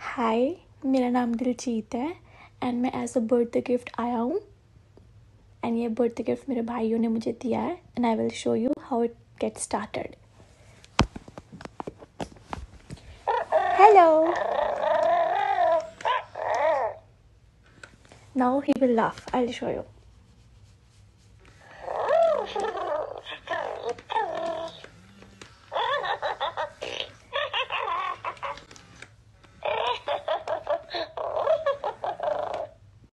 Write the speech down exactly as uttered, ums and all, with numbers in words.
हाय, मेरा नाम दिलजीत है एंड मैं एज अ बर्थडे गिफ्ट आया हूँ एंड ये बर्थडे गिफ्ट मेरे भाइयों ने मुझे दिया है and I will show you how it get started. Hello. Now he will laugh. I'll show you.